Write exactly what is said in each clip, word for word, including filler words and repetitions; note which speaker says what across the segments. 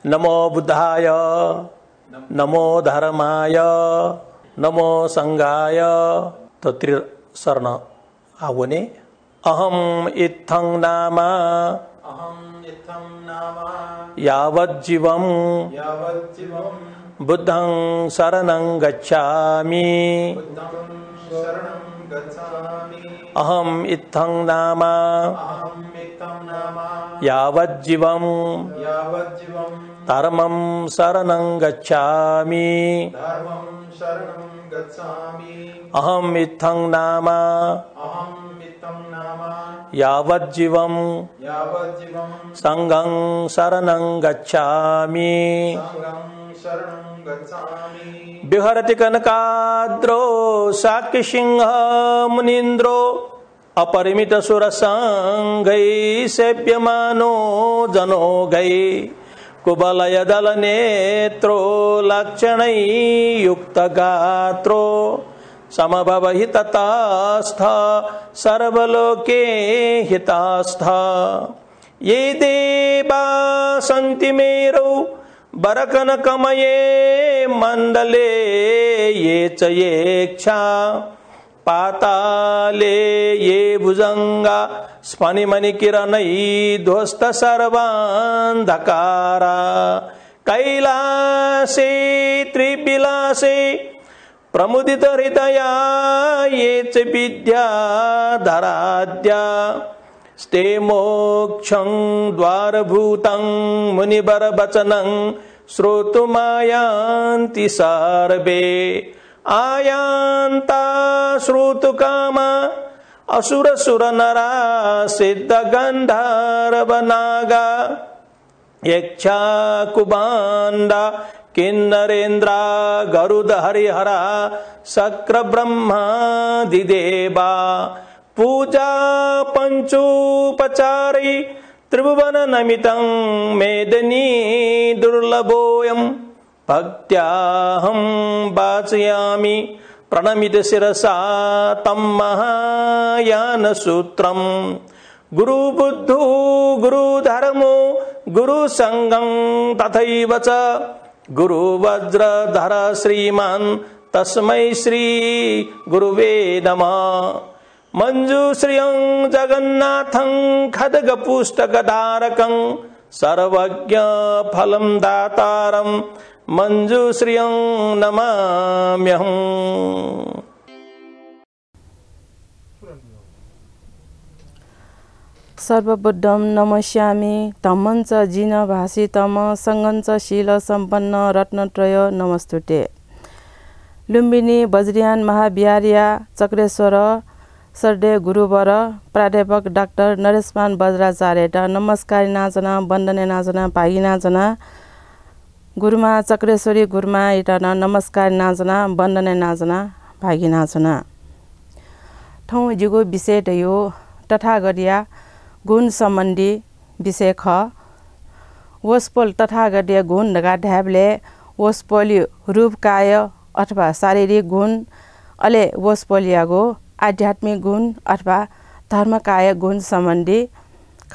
Speaker 1: नमो बुद्धाय नमो धर्माय नमो संघाय तत्री शरण आवने अहम इत्थं नाम
Speaker 2: अहम इत्थं नाम
Speaker 1: यावज्जीवं
Speaker 2: यावज्जीवं
Speaker 1: बुद्धं शरणं गच्छामि
Speaker 2: बुद्धं शरणं गच्छामि
Speaker 1: अहम इत्थं नाम
Speaker 2: अहम इत्थं नाम
Speaker 1: यावज्जीवं
Speaker 2: यावज्जीवं
Speaker 1: धर्मं शरणं गच्छामि
Speaker 2: धर्मं शरणं गच्छामि
Speaker 1: अहम इत्थं नाम
Speaker 2: अहम इत्थं नाम
Speaker 1: यावज्जीवं
Speaker 2: यावज्जीवं
Speaker 1: संघं शरणं गच्छामि
Speaker 2: संघं शरणं गच्छामि
Speaker 1: बिहरति कनकाद्रो शाक्यसिंह मुनीन्द्रो अपरिमित सुरसंघै सेव्यमानो जनोघै कुबलय दल नेत्रो लक्षणै युक्त गात्रो समभव हिततास्थ सर्वलोके हितास्थ ये देवा सन्ति मेरो बरकनकमये मंडले ये च येक्षा पाताले ये भुजंगा स्फनिमणिकिरणै ध्वस्त सर्वान्धकारा कैलासे त्रिविलासे प्रमुदित हृदया ये च विद्याधराद्या स्ते मोक्षं द्वारभूतं मुनिवर वचनं श्रोतुमायान्ति सर्वे आयान्ता श्रोतुकामा असुर सुर नरा सिद्ध गंधर्व नागा यक्षा कुबांडा किन्नरेन्द्रा गरुड हरिहरा शक्र ब्रह्मादिदेवा पूजा पंचोपचारी त्रिभुवन नमितं मेदिनी दुर्लभोऽयं भक्त्याहं वाचयामि प्रणमित शिरसा तं महायान सूत्रं गुरु बुद्धो गुरु धर्मो गुरु संघं तथैव च गुरु वज्रधर श्रीमान तस्मै श्री गुरुवे नमः मंजूश्रियं जगन्नाथं खड्गपुस्तकधारकं सर्वज्ञ फलं दातारं मंजूश्रियं नमाम्यहम्।
Speaker 3: सर्वबुद्धं नमस्यामि धम्मं च जिन भाषितम संगं च शील सम्पन्न रत्नत्रय नमस्तुते। लुम्बिनी वज्रयान महाविहारिया चक्रेश्वर सरदे गुरुवर प्राध्यापक डाक्टर नरेशमान वज्राचार्य नमस्कार नाचना वन्दने नाचना भागी नाचना गुरुमा चक्रेश्वरी गुरुमा इटन नमस्कार नाचना वन्दने नाचना भागी नाचना ठौँ जिगो विषय यो तथागतिया गुण सम्बन्धी विषय ख वसपोल तथागतीय गुण ढका ढ्याबले वसपोली रूपकाय अथवा शारीरिक गुण अले वसपोलियागो आध्यात्मिक गुण अथवा धर्मकाय गुण सम्बन्धी ख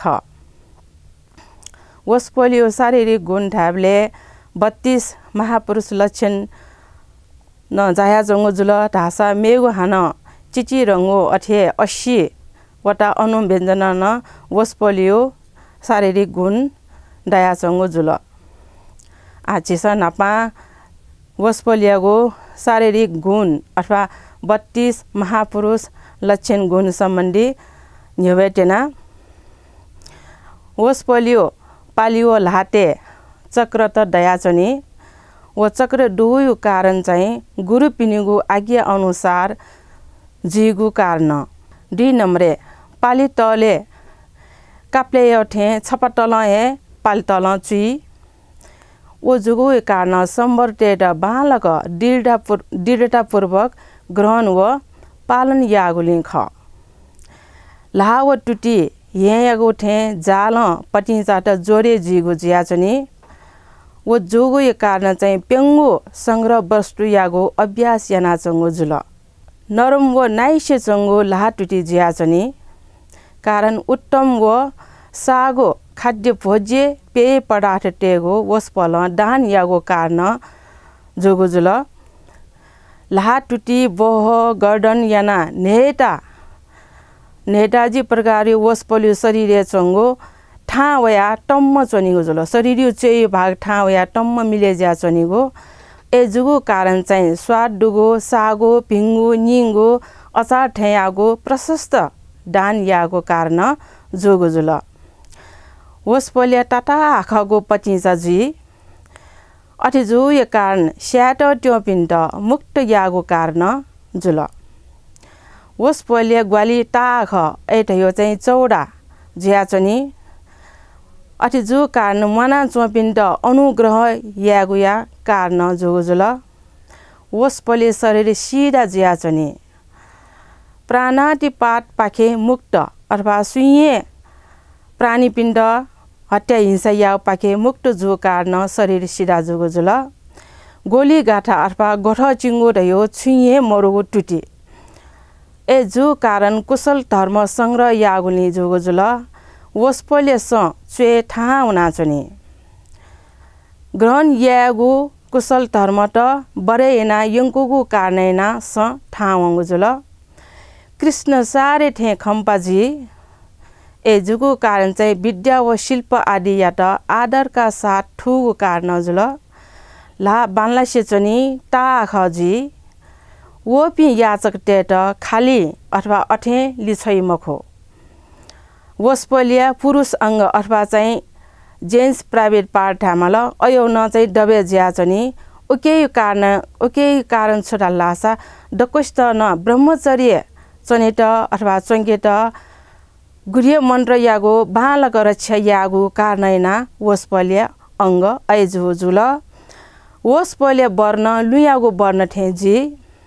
Speaker 3: वसपोलियो शारीरिक गुण ढ्याबले बत्तीस महापुरुष लक्षण न जाया जंगो जुल ढासा मेगो हान चिची रंगो अठे अस्सी वटा अनुव्यञ्जन न वसपोलियो शारीरिक गुण दया चंगो जुल आचिस नापा वसपोलियागो शारीरिक गुण अथवा बत्तीस महापुरुष लक्षण गुण सम्बन्धी न्युवेटेना वसपोलियो पालियो लाटे चक्र त दयाचनी व चक्र डुगु कारण चाहिँ गुरु पिनिगु आज्ञा अनुसार जिगु कारण डी नम्रे पाली तले काप्ले यठे छपटल हे पाली तल चुई ओ जुगु कारण सम्बर्तेड बालक दृढतापूर्वक ग्रहण व पालन यागुलिङ ख लाव टुटी ये यागु ठे जाल पटिजाट जोरे जिगु जियाचनी वो जोगु ये कारण चाहिँ पेंगो संग्रह वस्तु यागो अभ्यास याना चंगो जुल नरम व नाइसे चंगो लाहा टुटी जियाचनी कारण उत्तम व सागो खाद्य भोज्य पेय पदार्थ टेगो वस्पल दान यागो कारण जोगो जुल लाहा टुटी बोह गर्डन याना नेटा नेटाजी प्रकार वस्पल्यो शरीर चंगो ठा वया टम्म चनिगो जुल शरीर चेय भाग ठा वया टम्म मिले ज्या चनिगो ए जुगो कारण चाहिँ स्वाद डुगो सागो भिङ्गो निङ्गो अचार ठेयागो प्रशस्त दान यागो कारण जोगो जुल वस्पल्य टाटा आखागो पचिचा जी अथि जो ये कारण स्याट त्यो पिण्ड मुक्त यागो कारण जुल वस्पल्य ग्वाली टाख एट यो चाहिँ चौडा ज्याचनी अथि जो कारण मना चोपिण्ड अनुग्रह यागो या कारण जोगो जुल वस्पल्य शरीर सिधा ज्याचनी प्राणाति पात पाखे मुक्त अथवा सुइए प्राणी पिण्ड हत्या हिंसा या पाखे मुक्त जो कारण शरीर सिधा जोगो जुल गोली गाठा अथवा गोठ चिङ्गो रह्यो छुइए मरुगो टुटी ए जो कारण कुशल धर्म संग्रह यागुनी जोगो जुल वस्पल्य स चे ठा हुनाचनी ग्रहण यागु कुशल धर्म त बरेना यंकुगु कारणेना स ठा वंगु जुल कृष्ण सारे ठे खम्पाजी ए जुगु कारण चाहिँ विद्या व शिल्प आदि या त आदर का साथ ठुगु कारण जुल ला बानला सेचनी ता खजी वो पि याचक टेट खाली अथवा अठे लिछै मखो वस्पल्य पुरुष अंग अथवा चाहिँ जेन्स प्राइभेट पार्ट थामल अयो न चाहिँ डबे ज्याचनी उके कारण उके कारण छोटा लासा डकोष्ट न ब्रह्मचर्य चनेट अथवा चंकेट गुह्य मन्त्र यागो बालक रक्षा यागो कारणैना वस्पल्य अंग ऐजु जुल वस्पल्य वर्ण लुयागो वर्ण ठेजी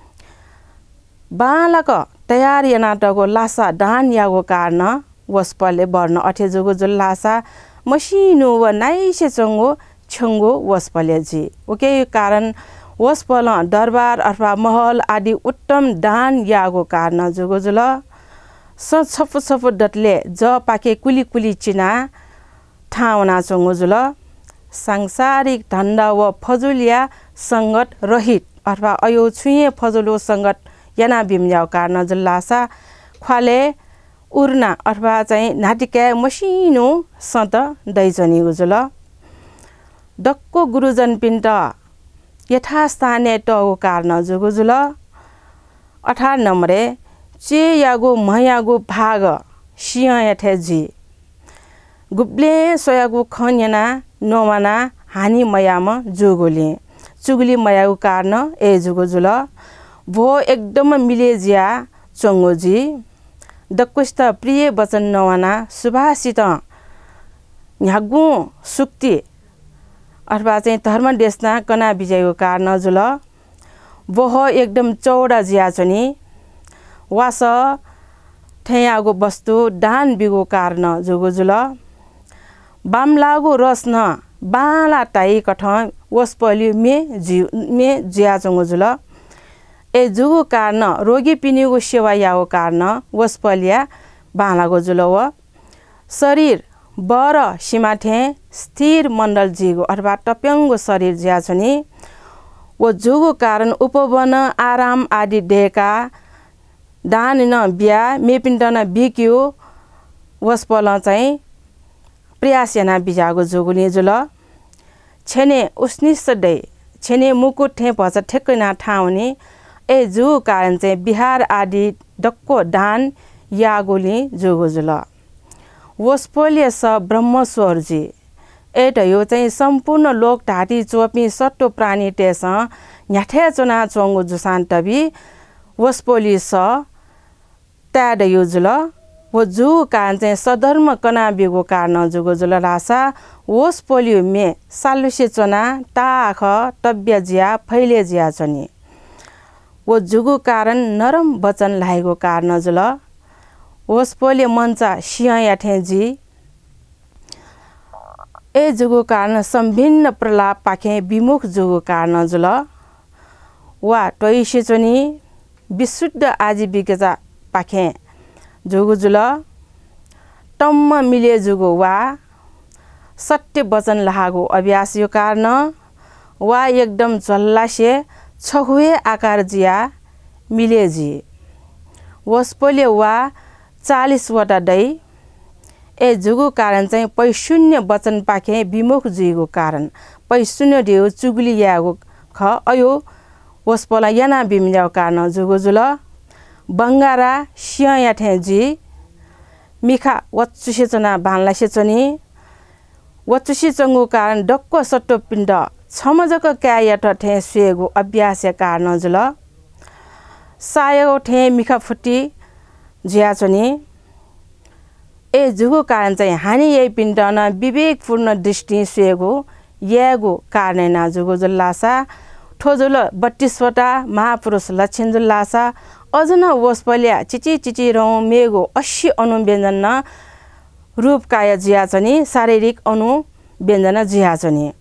Speaker 3: बालक तयार यनाटको लासा दान यागो कारण वस्पल्य वर्ण अठे जुगो जुल लासा मसिनो व नाइसे चंगो छंगो वस्पल्य जी ओके कारण वस्पल दरबार अथवा महल आदि उत्तम दान यागो कारण जुगो जुल स छपु छपु डटले ज पाके कुली कुली चिना ठाउना चंगो जुल सांसारिक धन्दा व फजुलिया संगत रहित अथवा अयो छुए फजुलो संगत याना बिम्याउ कारण जुल लासा ख्वाले उर्ना अथवा चाहिँ नाटिका मसिनो सत दैजनी जुल डक्को गुरुजन पिण्ड यथास्थाने टगो कारण जुगो जुल अठार नम्बरे चे यागो मयागो भाग सिंह यथे जी गुब्ले सोयागो खन्यना नोमाना हानि मयाम जोगोले चुगली मयागो कारण ए जुगो जुल भो एकदम मिले ज्या चंगो जी दक्कुस्त प्रिय वचन नवाना सुभाषित न्यागु सुक्ति अथवा चाहिँ धर्म देशना कना विजयको कारण जुल वह एकदम चौडा ज्याचनी वास ठेयागो वस्तु दान बिगो कारण जोगो जुल बामलागो रस न बाला ताई कठ वस्पल्यु मे जी मे ज्याचंगो जुल ए जुगो कारण रोगी पिनिगो सेवा यागो कारण वस्पल्य बालागो जुल व शरीर बर सीमाठे स्थिर मण्डल जीगो अथवा टप्यङ्गो शरीर ज्याचनी व जुगो कारण उपवन आराम आदि देका दान न बिया मेपिण्ड न बिक्यो वस्पल चाहिँ प्रयास याना बिजागो जोगुने जुल छेने उस्निस डे छेने मुकुट ठे भछ ठेक्कै ना ठाउने ए जुगो कारण चाहिँ बिहार आदि डक्को दान यागोले जोगो जुल वस्पल्य स ब्रह्मस्वर जी एट यो चाहिँ सम्पूर्ण लोक ढाटी चोपी सट्टो प्राणी टेस न्याठे चोना चोंगो जुसान तबी वस्पल्य स त्याड यो जुल वो जु कारण चाहिँ सधर्म कना बिगो कारण जुगो जुल रासा वस्पल्य मे सालुसे चोना ताख तब्य ज्या फैले ज्या चनी वो जुगो कारण नरम वचन लागेको कारण जुल वस्पल्य मञ्चा सिंह याठे जी ए जुगो कारण सम्भिन्न प्रलाप पाखे विमुख जुगो कारण जुल वा टोइसे चनी विशुद्ध आजीविका पाखे जुगो जुल टम्म मिले जुगो वा सत्य वचन लागो अभ्यास यो कारण वा एकदम झल्लासे छहुए आकार जिया मिलेजी वस्पोले वा चालीस वटा दै ए जुगु कारण चाहिँ पै शून्य वचन पाखे विमुख जुगु कारण पै शून्य दिउ चुगली यागु ख अयो वस्पोला याना बिमल्या कारण जुगु जुल बंगारा सिया याथे जी मिखा वच्चुसे चना बानला सेचनी वच्चुसी चंगु कारण डक्को सट्टो पिण्ड छमजक क्यायट ठे सुएगु अभ्यास कारण जुल सायो ठे मिखा फुटी ज्याचनी ए जुगु कारण चाहिँ हानि यही पिण्ड न विवेकपूर्ण दृष्टि सुएगु यागु कारण ना जुगु जुल्लासा ठोजुल बत्तीस वटा महापुरुष लक्षण जुल्लासा अजन वस्पल्या चिची चिची रौ मेगो अस्सी अनुव्यञ्जन न रूप काय जियाचनी शारीरिक अनुव्यञ्जन जियाचनी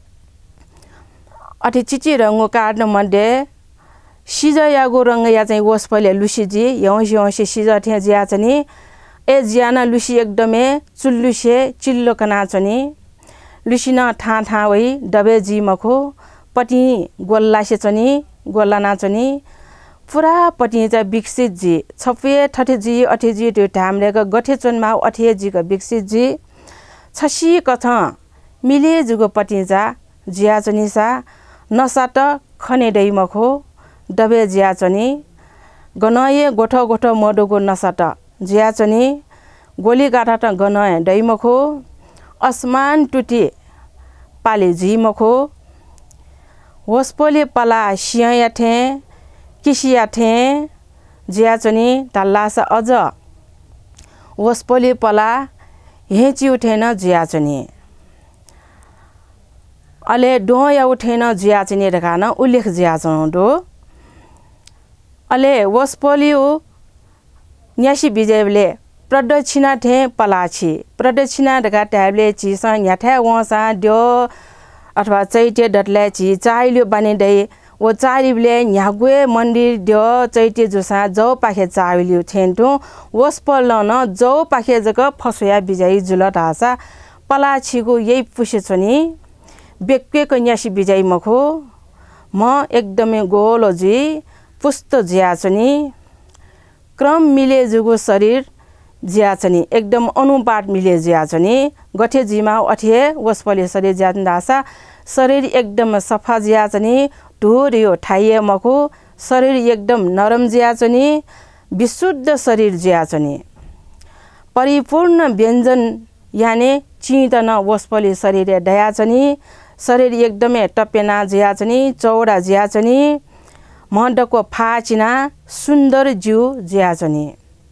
Speaker 3: अति चिची रंगो कारण मध्ये सिज यागो रंग या चाहिँ वस्पल्या लुसीजी यौसी यौसी सिज थे जियाचनी ए जियाना लुसी एकदमै चुल्लुसे चिल्लो कनाचनी लुसीना ठा ठा वही डबे जी मखो पटी गोल्ला सेचनी गोल्ला नाचनी पुरा पटी चाहिँ विकसित जी छपे ठठे जी अठे जी त्यो ढामलेको गठे चोनमा अठे जी को विकसित जी छसी कथ मिले जुगो पटी जा जियाचनी सा नसाट खने दै मखो डबे जियाचनी गनये गोठो गोठो मडोको नसाट जियाचनी गोली गाठा त गनये दै मखो असमान टुटी पाले जी मखो वस्पोले पला सिया थे किसिया थे जियाचनी तल्लासा अझ वस्पोले पला हेची उठेन जियाचनी अले डो या उठेन जियाचनी रखान उल्लेख जियाचन डो अले वस्पोलियो न्यासी बिजेबले प्रदक्षिणा थे पलाछि प्रदक्षिणा रखा ट्याबले चिसा न्याठा वसा ड्यो अथवा चैते डटले छि चाइल्यो बनिदै वो चारिबले न्यागुए मन्दिर ड्यो चैते जुसा जौ पाखे चाइल्यो थेन्टो वस्पल न जौ पाखे जक फसोया बिजय जुलट आसा पलाछिको यही पुसे छनी बेक्केको न्यासी बिजय मखो म एकदमै गोलोजी पुस्त जियाचनी क्रम मिले जुगो शरीर जियाचनी एकदम अनुपात मिले जियाचनी गठे जिमा अठे वस्पले शरीर ज्यादासा शरीर एकदम सफा जियाचनी ढोरियो ठाइए मखो शरीर एकदम नरम जियाचनी विशुद्ध शरीर जियाचनी परिपूर्ण व्यञ्जन याने चिन्तन वस्पले शरीर दयाचनी शरीर एकदमै टपेना जियाचनी चौडा जियाचनी महडको फाचिना सुन्दर जिउ जियाचनी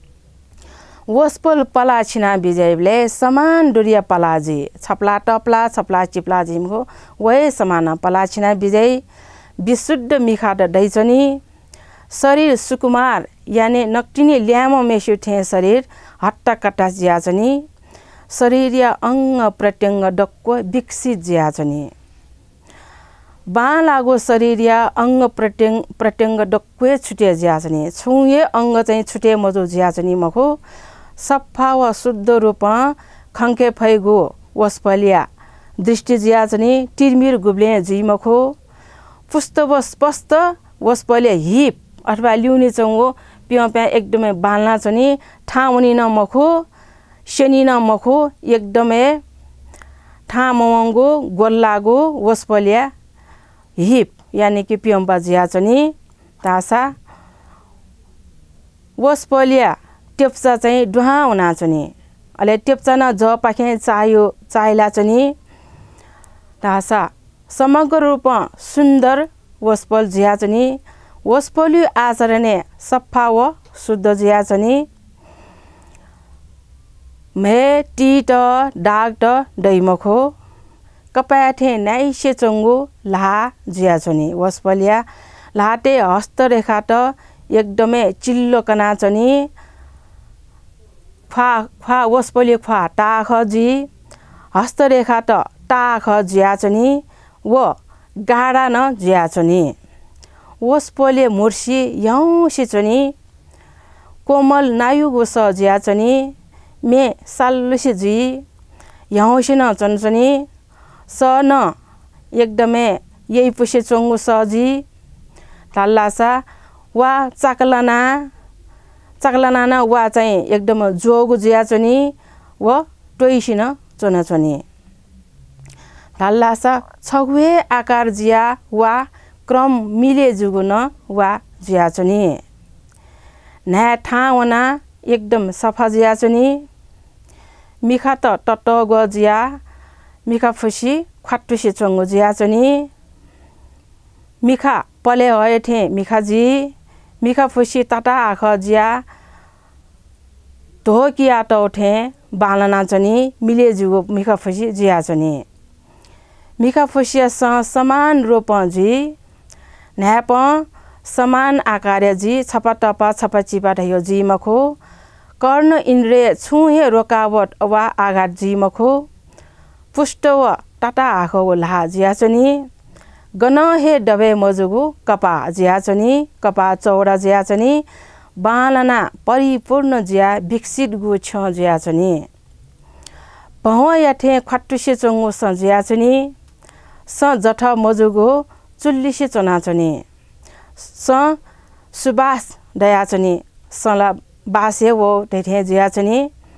Speaker 3: वस्पल पला छिना बिजयले समान दुरिया पलाजी छपला टपला छपला चिपला जिमको वै समान पला छिना बिजय विशुद्ध मिखाट दैचनी शरीर सुकुमार याने नक्टिनी ल्यामो मेसु थे शरीर हट्टा कट्टा जियाचनी शरीर या अंग प्रत्यंग डक्को विकसित जियाचनी बा लागो शरीर या अंग प्रत्यंग प्रत्यंग डक्को छुटे जियाचनी छुए अंग चाहिँ छुटे मजो जियाचनी मखो सफा व शुद्ध रूप खंके फैगो वस्पलिया दृष्टि जियाचनी तिरमिर गुब्ले जिमखो पुस्त व स्पष्ट वस्पले हिप अथवा ल्युनी चंगो पिया प्या एकदमै बाल्ना चनी ठाउनी न मखो शनि न मखो एकदमै ठामंगो गोल्लागो वस्पलिया हिप यानी कि पियम्पा जियाचनी तासा वस्पलिया टेप्चा चाहिँ दुहा हुनाचनी अले टेप्चा न ज पाखे चायो चाइलाचनी तासा समग्र रूप सुन्दर वस्पल जियाचनी वस्पलु आचरणे सफा व शुद्ध जियाचनी मे टीट डाक्ट दैमखो कपाथे नाइसे चंगो ला जियाचनी वस्पलिया लाटे हस्तरेखा त एकदमै चिल्लो कनाचनी फा फा वस्पले फा टाख जी हस्तरेखा त टाख जियाचनी व गाडा न जियाचनी वस्पले मुर्सी यौसी चनी कोमल नायु गोस जियाचनी मे साल्लुसी जी याउँसिन चन्छनी स न एकदमै यही पुसे चोङ्गु सजी थाल्लासा वा चाकलाना चाकलाना वा चाहिँ एकदम जोगु ज्याचनी व टोइसिन चोनाचनी थाल्लासा छगुए आकार जिया वा क्रम मिले जुगुन वा ज्याचनी न्या ठावना एकदम सफा ज्याचनी मिखा त टट ग जिया मिखा फुसी ख्वाटुसी चोङ्गु ज्याचनी मिखा पले हयथे मिखाजी मिखा फुसी टाटा आख जिया धोकिया टौठे बालना चनी मिले जुगो मिखा फुसी जिया चनी मिखा फुसिया समान रूप जी न्याप समान आकार जी छपा टपा छपा चिपा ढयो जी मखो कर्ण इन्द्रिय छुहे रोकावट वा आघात जी मखो पुष्ट व टाटा आखो ला जियाचनी गन हे डबे मजुगु कपा जियाचनी कपा चौडा जियाचनी बालना परिपूर्ण जिया विकसित गु छ जियाचनी पह याथे खट्टुसे चोङ्गु स जियाचनी स जठ मजुगु चुल्लिसे चनाचनी स सुबास दयाचनी सला बासे वो तेथे जियाचनी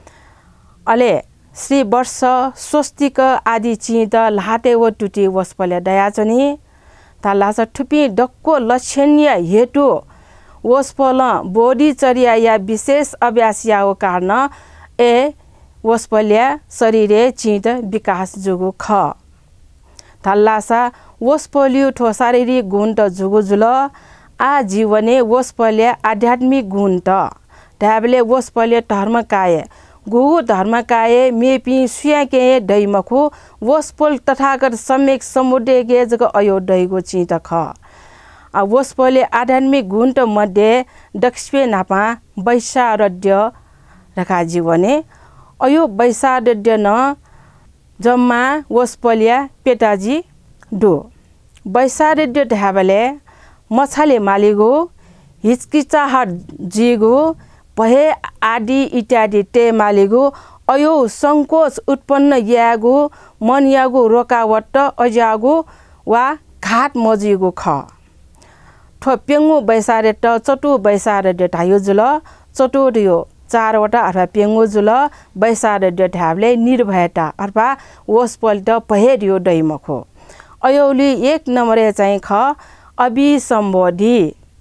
Speaker 3: अले श्री वर्ष स्वस्तिक आदि चिद लाटे व टुटी वस्पले दयाचनी तालास ठुपी डक्को लक्षणीय हेतु वस्पल बोधिचर्या या विशेष अभ्यासिया हो कारण ए वस्पल्या शरीरे चिद विकास जुगु ख थाल्लासा वस्पलियो ठो शारीरिक गुण त जुगु जुल आ जीवने वस्पल्या आध्यात्मिक गुण त ढाबले वस्पले धर्मकाय गुगु धर्मकाय मेपी सुयाके दैमखु वस्पल तथागत सम्यक समुदय गे जग अयो दैगो चित ख आ वस्पले आध्यात्मिक गुण त मध्ये दक्षपे नापा वैशारद्य रखा जीवने अयो वैशारद्य न जम्मा वस्पल्या पेटाजी दो वैशारद्य ढाबले मछाले मालिगो हिचकिचाहट जिगो पहे आदि इत्यादि ते मालिगो अयो संकोच उत्पन्न यागो मन यागो रोकावट अजागो वा घाट मजिगो ख ठोप्यंगु बैसारेट चटु बैसारेट ढायो जुल चटु दियो चारवटा अथवा पेंगु जुल बैसारेट ढाबले निर्भयता अथवा वस्पल्ट पहे दियो दैमखो अयोली एक नम्बरे चाहिँ ख अभिसम्बोधि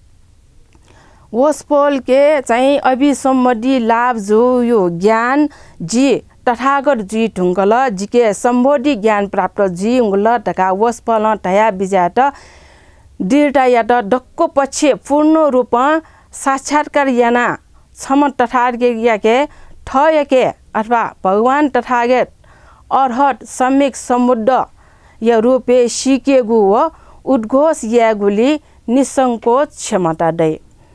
Speaker 3: वस्पल के चाहिँ अभिसम्बोधि लाभ जो यो ज्ञान जी तथागत जी ढुङ्गल जिके सम्बोधि ज्ञान प्राप्त जी उङ्गल ढका वस्पल ढया बिजात दृढता यात डक्को पछि पूर्ण रूप साक्षात्कार याना क्षम तथागे याके ठयके अथवा भगवान तथागत अर्हत सम्यक समुद्र या रूपे सिकेगु व उद्घोष यागुली निसंकोच क्षमता दै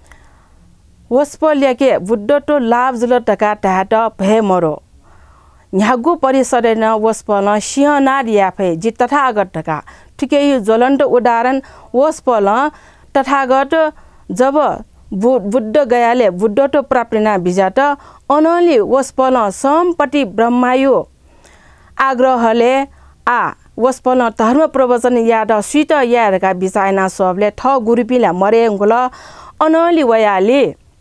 Speaker 3: वस्पल्याके बुद्ध तो लाभ जुल टका टाट भे मरो न्यागु परिसरेन वस्पल सिंहनाद याफे जि तथागत टका ठिकै यो ज्वलन्त उदाहरण वस्पल तथागत जब बुद्ध गयाले बुद्ध तो प्राप्तिना बिजात अनली वस्पल सम्पत्ति ब्रह्मायु आग्रहले आ वस्पल धर्म प्रवचन याद स्वीत यारका बिचायना सबले ठ गुरुपिला मरे गुल अनली वयाली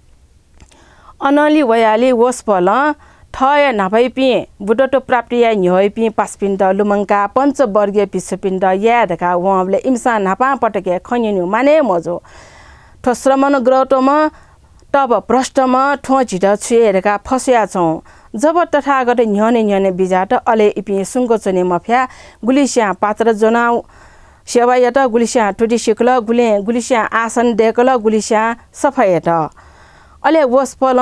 Speaker 3: अनली वयाली वस्पल ठय नाभैपि बुद्ध तो प्राप्ति या न्योइपि पासपिण्ड लुमङ्का पञ्चवर्गीय पिछपिण्ड यादका वहाँले इम्सा नापा पटके खन्यनु माने मजो ठो श्रमण ग्रहटोमा तब भ्रष्टमा ठो झिट छुएरका फस्या छौँ जब तथागत न्यने न्यने बिजाट अले इपि सुङ्गो चने मफ्या गुलिस्या पात्र जनाउ सेवा यत गुलिस्या टुटी सिक्ल गुले गुलिस्या आसन देखल गुलिस्या सफायत अले वस्पल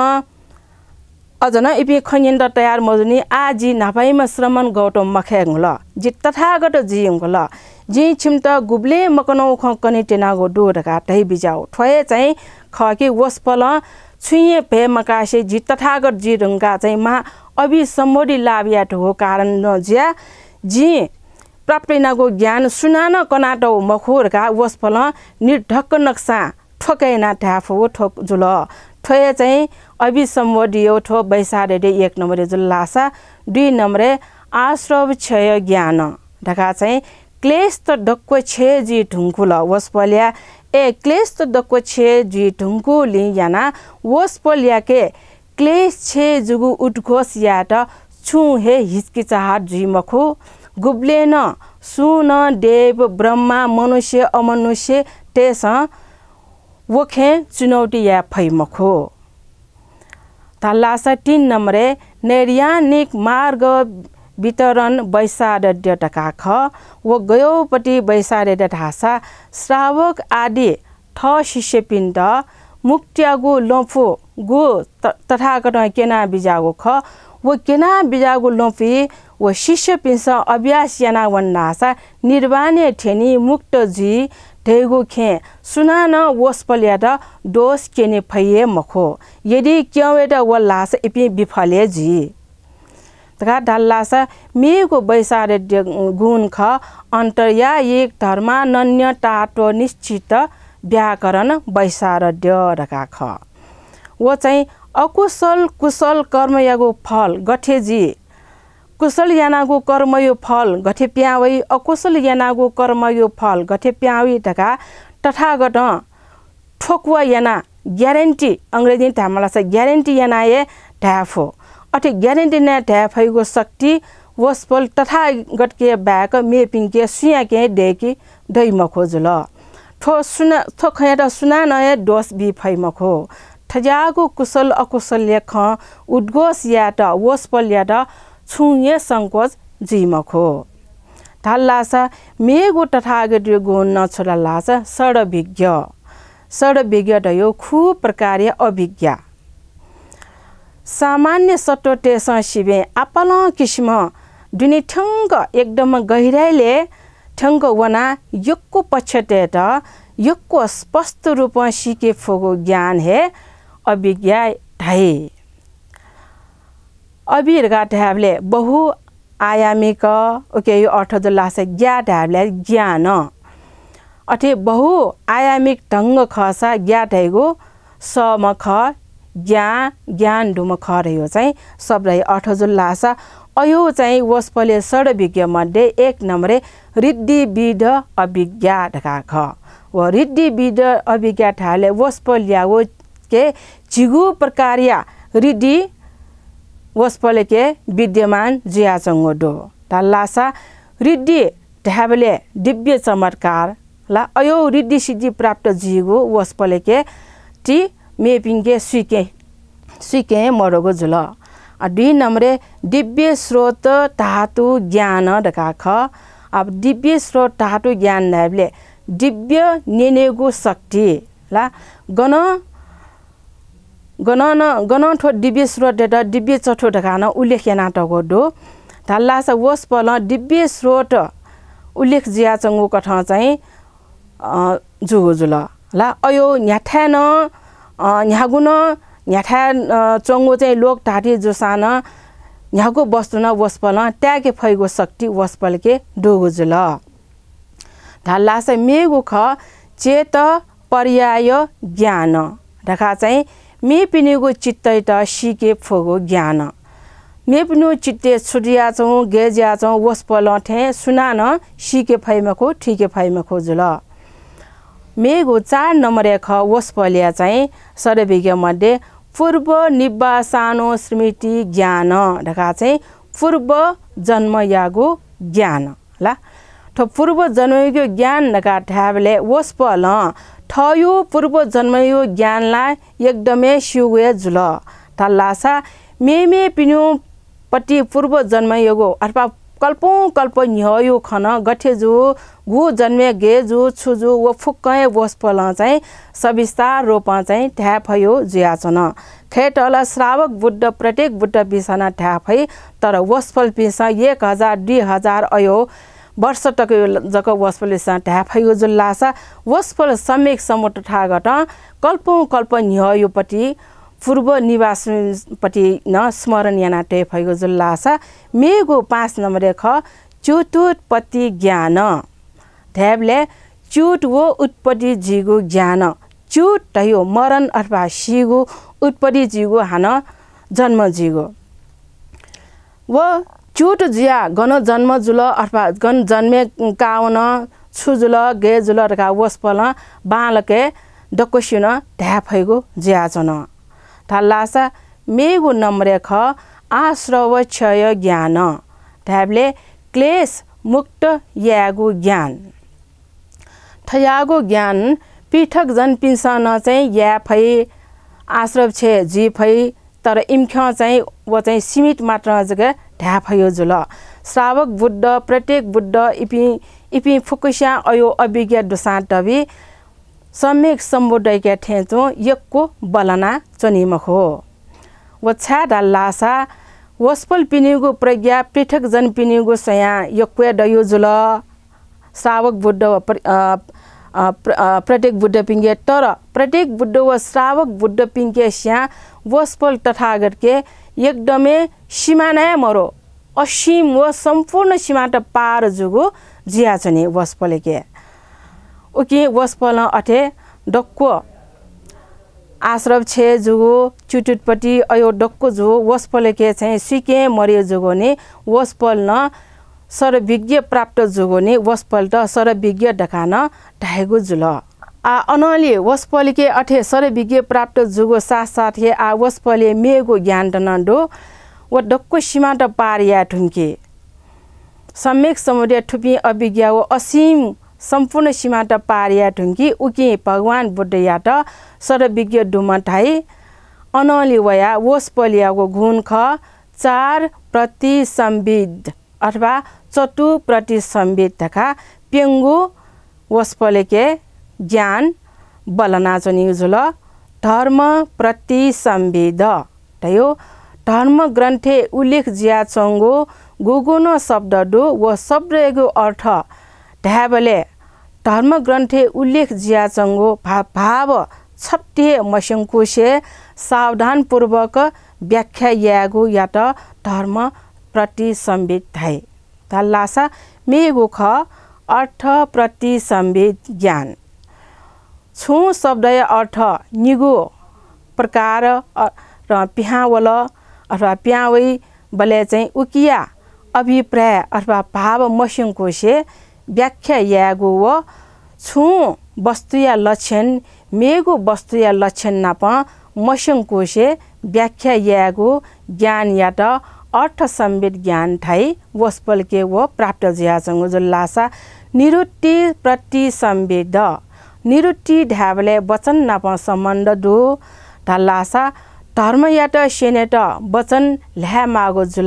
Speaker 3: अजन इपि खन्यन्द तयार मजुनी आजी नापाइमा श्रमण गौतम मखेंगल जि तथागत जिंगल जि छिमत गुब्ले मकनौ ख कनि टेनागो डोरका तै बिजाउ ठय चाहिँ खके वस्पल छुइए भे मकासे जि तथागत जि रंगा चाहिँ मा अभि सम्बोधि लाभियाट हो कारण न ज्या जि प्राप्तिनागो ज्ञान सुनान कनाटौ मखोरका वस्पल निर्धक्क नक्सा ठोकैना ढाफो ठोक जुल ठोय चाहिँ अभिसम्बोधियो ठो बैसारे एक नम्बरे जुल लासा दुई नम्बरे आश्रव क्षय ज्ञान ढका चाहिँ क्लेश त डक्को छे जी ढुङ्कुल वस्पल्या ए क्लेश त डक्को छे जी ढुङ्कु लियाना वस्पल्या के क्लेश छे जुगु उठघोष याट छु हे हिचकिचाहट जी मखो गुब्लेन सुन देव ब्रह्मा मनुष्य अमनुष्य तेस वखे चुनौती या फै मखो तल्लासा तीन नम्बरे नैर्यानिक मार्ग वितरण वैसारड्य टका ख व गयोपट्टि वैसारड्य ढासा श्रावक आदि ठ शिष्यपिण्ड मुक्त्यागु लोफो गु तथागत केना बिजागु ख व केना बिजागु लोफी व शिष्यपिंस अभ्यास याना वन्नासा निर्वाणे ठेनी मुक्त जी ढेगु खे सुनान वस्पल्याट दोष केने फैये मखो यदि क्यौएट वल्लास इपि विफले जी तका डल्लासा मेको वैसारड्य गुण ख अन्तर्या एक धर्मानन्य टाटो निश्चित व्याकरण वैसारड्य रका ख वो चाहिँ अकुशल कुशल कर्मयागो फल गठेजी कुशल यानागो कर्मयो फल गठे प्यावै अकुशल यानागो कर्मयो फल गठे प्यावै ढका तथागत ठोकुवा याना ग्यारेन्टी अंग्रेजी धामला छ ग्यारेन्टी यानाए ढाफो अथे ग्यारेन्टी ना ढाफैगो शक्ति वस्पल तथागत के ब्याक मेपिङ के सुया के देकी दैम खोजल ठो सुना थो खयाटा सुना नए दोष बि फैमखो ठजागो कुशल अकुशल लेख उद्घोष याट वस्पल याट छुये संकोच जिमखो थाल्लासा मेगो तथागत गुण नछोलालासा सडविज्ञ सडविज्ञ दयो खूब प्रकार्य अभिज्ञ सामान्य सटोटेस शिवे आपल किसिम दुनी ठंग एकदम गहिराइले ठंग वना यक्को पछटेट यक्को स्पष्ट रूप सिके फोगो ज्ञान हे अभिज्ञ ढाई अभिरगा ढाबले बहु आयामिक ओके यो अर्थ जलास ज्ञा ढाबले ज्ञान अथे बहु आयामिक ढंग खसा ज्ञा ढाइगो समख ज्ञा ज्ञान डुम ख रह्यो चाहिँ सबलाई अर्थ जलास अयो चाहिँ वस्पले सडविज्ञ मध्ये एक नम्बरे रिद्धि विध अभिज्ञ ढका ख व रिद्धि विध अभिज्ञ ढाले वस्पल्यागो के जिगु प्रकार्य रिद्धि वस्पले के विद्यमान जियाचंगो डो तल्लासा रिद्धि ढाबले दिव्य चमत्कार ला अयो रिद्धि सिद्धि प्राप्त जिगो वस्पले के टी मेपिङ के सुके सुके मरोगो जुल अ दुई नम्बरे दिव्य स्रोत धातु ज्ञान ढका ख अब दिव्य स्रोत धातु ज्ञान ढाबले दिव्य नेनेगो शक्ति ला गण गणन गणठो दिव्य स्रोत डेटा दिव्य चठो ढकान उल्लेख नाटको डो धल्लास वस्पल दिव्य स्रोत उल्लेख जिया चंगु कठ चाहिँ जुगुजुल ला अयो न्याठान न्यागुन न्याठा चंगु चाहिँ लोक ढाटी जोसान न्यागो वस्तु न वस्पल त्यागे फैगो शक्ति वस्पल के डोगुजुल धल्लास मेगु ख चेत पर्याय ज्ञान ढका चाहिँ मे पिनेगो चित्तै त सिके फोगो ज्ञान मे पिनु चित्ते छुडिया छौ गेजिया छौ वस्पल ठे सुनान सिके फैमखो ठीके फैमखो जुल मेगो चार नम्बर ख वस्पलिया चाहिँ सडविज्ञ मध्ये पूर्व निवासानो स्मृति ज्ञान ढका चाहिँ पूर्व जन्म यागो ज्ञान ला ठो पूर्व जन्मको ज्ञान ढका ढाबले वस्पल ठयो पूर्व जन्मयो ज्ञानलाई एकदमै सिउगे जुल तल्लासा मेमे पिन्यु पट्टि पूर्व जन्मयोगो अथवा कल्पौं कल्प न्ययो खन गठेजु गु जन्मे गेजु छुजु व फुक्कै वस्पल चाहिँ सविस्तार रूप चाहिँ ठ्याफयो जियाछन खेटल श्रावक बुद्ध प्रत्येक बुद्ध बिसना ठ्याफै तर वस्पल पिस एक हजार दुई हजार अयो वर्ष तक जक वस्पल ढाफैयो जुल्लासा वस्पल सम्यक समुट ठागट कल्पौं कल्प न्ययोपट्टि पूर्व निवास पट्टि न स्मरण याना टेफैगो जुल्लासा मेगो पाँच नम्बर ख चुटुत्पत्ति ज्ञान ढ्याबले चुट वो उत्पत्ति जिगो ज्ञान चुट तयो मरण अथवा सिगो उत्पत्ति जिगो हान जन्म जिगो वो चुट जिया गन जन्म जुल अथवा गन जन्मे कावन छुजुल गे जुल रका वस्पल बालके डकोसिन ढ्या फैगो ज्याचन थालासा मेगु नम्रे ख आश्रव क्षय ज्ञान ढ्याबले क्लेश मुक्त यागु ज्ञान ठयागो ज्ञान पीठक जन पिंसन चाहिँ या फै आश्रव छे जी फै तर इम्ख चाहिँ व चाहिँ सीमित मात्रा जग्गा ढ्या फयो जुल श्रावक बुद्ध प्रत्येक बुद्ध इपि इपि फुकुस्या अयो अभिज्ञ दुसा टबी सम्यक सम्बोधय ठेचो यक्को बलना चनिमख हो व छा डालासा वस्पल पिनिगो प्रज्ञा पृथक जन पिनिगो सया यक्वे दयो जुल श्रावक बुद्ध व प्रत्येक बुद्ध पिङ्गे तर प्रत्येक बुद्ध व श्रावक बुद्ध पिङ्गे स्या वस्पल तथागत के एकदमै सीमाना मरो असीम व सम्पूर्ण सीमा त पार जुगो जिया छने वस्पले के ओके वस्पल अथे डक्को आश्रव छे जुगो चुटुटपट्टि अयो डक्को जो वस्पले के चाहिँ सिके मरियो जुगो ने वस्पल न सरविज्ञ प्राप्त जुगो ने वस्पल त सरविज्ञ ढकान ढाइगो जुल आ अनले वस्पले के अथे सरविज्ञ प्राप्त जुगो साथ साथ हे आ वस्पले मेगो ज्ञान त नडो व डक्को सीमा त पारिया ठुन्के सम्यक समुदाय ठुपी अभिज्ञ व असीम सम्पूर्ण सीमा त पारिया ठुन्की उके भगवान बुद्ध या त सरविज्ञ डुमठाई अनली वया वस्पलियाको गुण ख चार प्रति संविद अथवा चतु प्रति संविद तका पेंगु वस्पले के ज्ञान बलना चनि जुल धर्म प्रति संविद तयो धर्म ग्रन्थे उल्लेख जिया चंगो गुगुनो शब्द दो व शब्दको अर्थ ढ्याबले धर्म ग्रन्थे उल्लेख जिया चंगो भाव छप्टे मशंकुशे सावधान पूर्वक व्याख्या यागो या त धर्म प्रति संविद थाई तालासा मेगो ख अर्थ प्रति संविद ज्ञान छु शब्द अर्थ निगो प्रकार र पिहावल अथवा प्यावै बले चाहिँ उकिया अभिप्राय अथवा भाव मशंकुशे व्याख्या यागो व छु वस्तु या लक्षण मेगो वस्तु या लक्षण नाप मशंकोशे व्याख्या यागो ज्ञान या त अर्थ संविद ज्ञान थाई वस्पल के वो प्राप्त जिया चंगो जो लासा निरुक्ति प्रति संविद निरुक्ति ढ्याबले वचन नाप सम्बन्ध दो ढलासा धर्म या त सेनेट वचन ल्या मागो जुल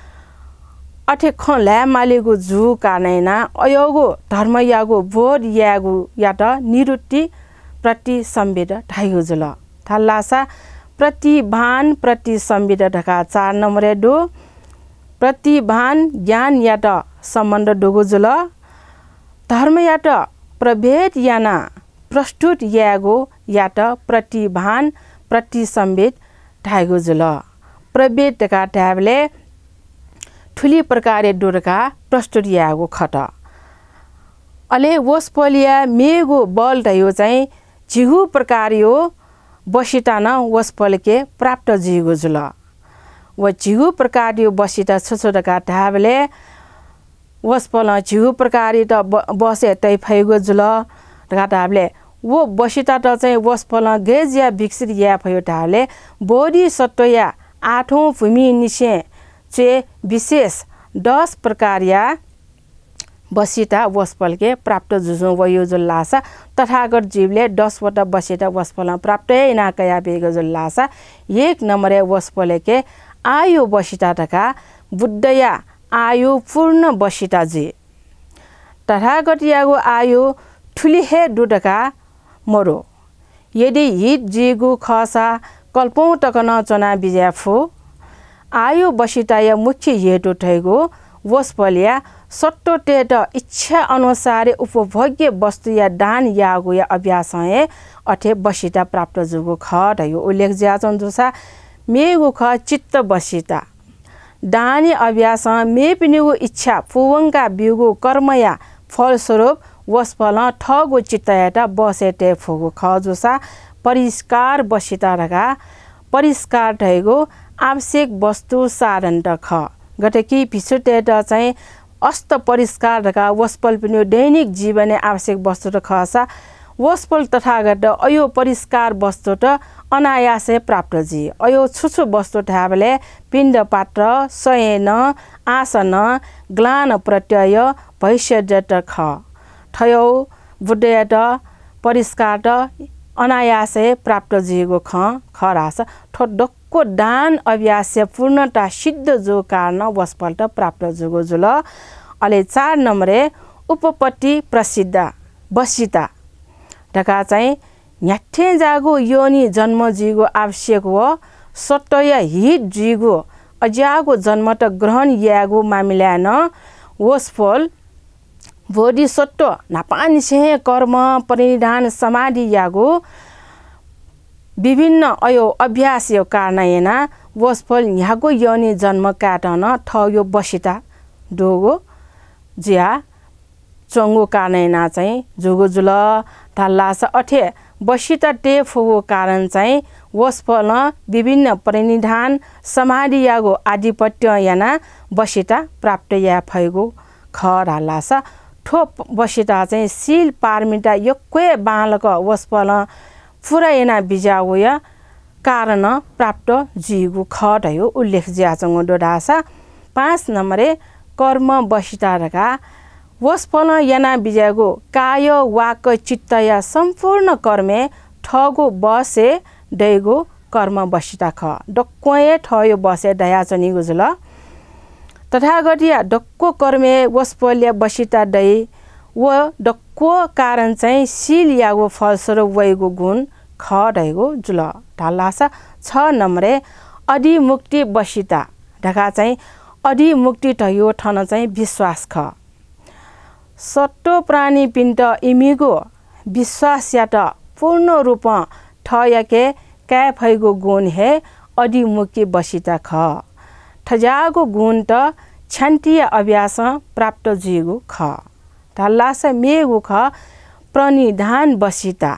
Speaker 3: अठे ख ल्या मालेगो जु कानैना अयोगो धर्म यागो बोध यागो या त निरुक्ति प्रति संविद ढाइगो जुल थालासा प्रतिभान प्रति संविद ढका चार नम्बर दो प्रतिभान ज्ञान या त सम्बन्ध दोगो जुल धर्म या त प्रभेद याना प्रस्तुत यागो या त प्रतिभान प्रति संविद ढाइगो जुल प्रभेद ढका ट्याबले ठुली प्रकारे डोरका प्रस्तुत यागो खट अले वस्पलिया मेगो बल ढयो चाहिँ झिगु प्रकारियो बसिता न वस्पल के प्राप्त जिगो जुल व झिगु प्रकारियो बसिता छोछोडका ढाबले वस्पल झिगु प्रकारी त बसे तै फैगो जुल ढाबले वो बसिता त चाहिँ वस्पल गेजिया विकसित या भयो ढाबले बोधी सत्वया आठौं भूमि निसे चे विशेष दस प्रकारिया बसिता वस्पल के प्राप्त जुजो वयो जो लासा तथागत जीवले दस वटा बसिता वस्पल प्राप्त ना कया बेगो जो लासा एक नम्बर वस्पले के आयु बसिता टका बुद्धया आयु पूर्ण बसिता जी तथागत यागो आयु ठुली हे दुटका मरो यदि हित जीगु खसा कल्पौं टकन चना बिजाफु आयु बसिताय मुख्य हेतु ठैगो वस्पलिया सट्टो टेट इच्छा अनुसार उपभोग्य वस्तु या दान यागो या अभ्यास है अथे बसिता प्राप्त जुगो ख ढयो उल्लेख ज्याचन दुसा मेगो ख चित्त बसिता दानी अभ्यास मे पिनिगो इच्छा पुवंका बिगो कर्मया फलस्वरूप वस्पल ठगो चित्तयाटा बसेटे फुगो ख जुसा परिष्कार बसिता रगा परिष्कार ढैगो आवश्यक वस्तु साधन ख गटेकी भिसुटेट चाहिँ अस्त परिष्कार ढका वस्पल पनि दैनिक जीवने आवश्यक वस्तु र खसा वस्पल तथागत अयो परिष्कार वस्तु त अनायासै प्राप्त जी अयो छुछु वस्तु ठाबले पिण्ड पात्र शयन आसन ग्लान प्रत्यय भैष्यजट ख ठयौ बुद्धयट परिष्कार अनायासै प्राप्त जीको ख खरास ठोडक्को दान अभ्यास्य पूर्णता सिद्ध जो कारण वस्पल्ट प्राप्त जुगो जुल अले चार नम्बरे उपपत्ति प्रसिद्ध बसिता ढका चाहिँ न्याठे जागो योनि जन्म जीगो आवश्यक व सटय हित जीगो अज्यागो जन्म त ग्रहण यागो मामिला न वस्फल बोधि सट्ट नापानिसे कर्म परिधान समाधि यागो विभिन्न अयो अभ्यास यो कारणयना वस्फल यहाँको योनि जन्म काटन ठयो बसिता डोगो ज्या चंगो कारणयना चाहिँ जुगो जुल ढल्लास अठे बसिता टे फुगो कारण चाहिँ वस्फल विभिन्न परिनिधान समाधि यागो आधिपत्य याना बसिता प्राप्त या फैगो ख ढल्लास ठोप बसिता चाहिँ सील पारमिटा यक्वे बालक वस्फल फुरायना बिजावय कारण प्राप्त जीगु खट हो उल्लेख ज्याचंग डोडासा पाँच नम्बरे कर्म बसिता रका वस्फल याना बिजागो काय वाक चित्तया सम्पूर्ण कर्मे ठगो बसे दैगो कर्म बसिता ख डक्कोए ठयो बसे दयाचनी गुजुल तथागतिया डक्को कर्मे वस्फल्य बसिता दै व डक्को कारण चाहिँ सील यागो फलस्वरूप वैगो गुण ख दैगो जुल ढालासा छ नम्बरे अधिमुक्ति बसिता ढका चाहिँ अधिमुक्ति ठयो ठन चाहिँ विश्वास ख सट्टो प्राणी पिण्ड इमिगो विश्वास यात पूर्ण रूप ठयके कै फैगो गुण हे अधिमुक्ति बसिता ख ठजागो गुण त छान्तीय अभ्यास प्राप्त जीगु ख ढल्लास मेगु ख प्रणिधान बसिता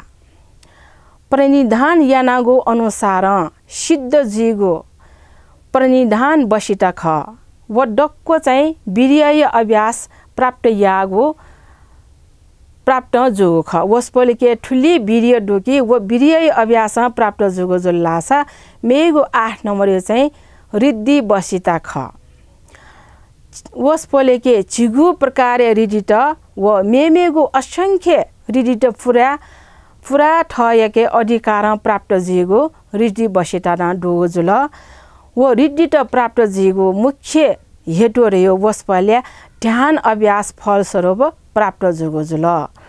Speaker 3: प्रणिधान यानागो अनुसार सिद्ध जीगो प्रणिधान बसिता ख व डक्को चाहिँ वीर्य अभ्यास प्राप्त यागो प्राप्त जुगो ख वस्पलिके ठुली वीर्य डोकी व वीर्य अभ्यास प्राप्त जुगो जुल्लासा मेगो आठ नम्बर चाहिँ रिद्धि बसिता ख वस्पलिके चिगु प्रकार रिदित व मेमेगो असंख्य रिदित पुरा पुरा ठयके अधिकार प्राप्त जीगो रिद्धि बसिता न डोगो जुल व रिद्धित प्राप्त जीगो मुख्य हेतु रह्यो वस्पल्या ध्यान अभ्यास फलस्वरूप प्राप्त जुगो जुल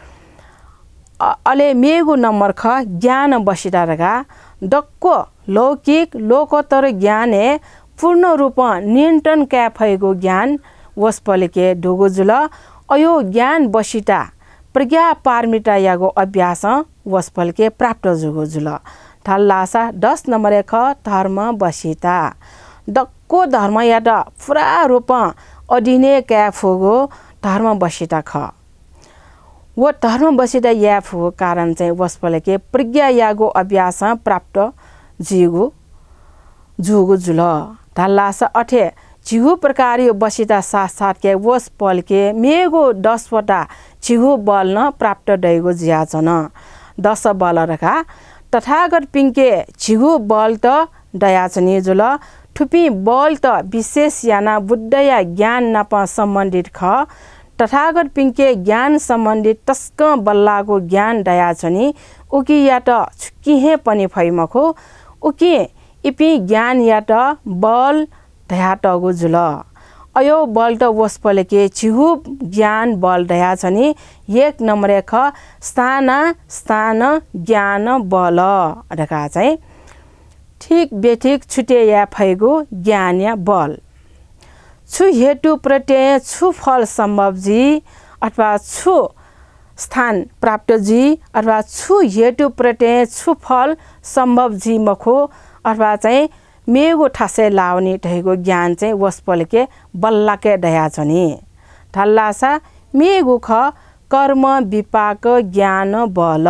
Speaker 3: अले मेगु नम्बर ख ज्ञान बसिता रगा डक्को लौकिक लोकोत्तर ज्ञान हे पूर्ण रूप नियन्त्रण क्या फैगो ज्ञान वस्पलिके डोगो जुल अयो ज्ञान बसिता प्रज्ञा पारमिता यागो अभ्यास वस्पलिके प्राप्त जुगो जुल ढल्लासा दस नम्बर ख धर्म बसिता डक्को धर्म याद पुरा रूप अधीने क्या फुगो धर्म बसिता ख वो धर्म बसिता या फुगो कारण चाहिँ वस्पलिके प्रज्ञा यागो अभ्यास प्राप्त जीगु जुगु जुल ढल्लासा अठे चिगु प्रकार यो बसिता साथ साथ के वस्पल के मेगो दसवटा चिगु बल न प्राप्त दैगो ज्याचन दस बल रखा तथागत पिंके चिगु बल त दयाचनी जुल ठुपी बल त विशेष याना बुद्धया ज्ञान नप सम्बन्धित ख तथागत पिंके ज्ञान सम्बन्धित तस्क बल्लाको ज्ञान दयाचनी उकी या त छुकिहे पनि फैमखो उकी इपि ज्ञान या त बल दयाटगो जुल अयो बल त वस्पलेके चिहु ज्ञान बल दयाचनी एक नम्बर ख स्थान स्थान ज्ञान बल ढका चाहिँ ठीक बेठिक छुटे या फैगो ज्ञान या बल छु हेतु प्रत्यय छु फल सम्भव जी अथवा छु स्थान प्राप्त जी अथवा छु हेतु प्रत्यय छु फल सम्भव जी मखो अथवा चाहिँ मेगो ठासे लाउने ढैगो ज्ञान चाहिँ वस्पलके बल्लाके दयाचनी ढल्लासा मेगो ख कर्म विपाक ज्ञान बल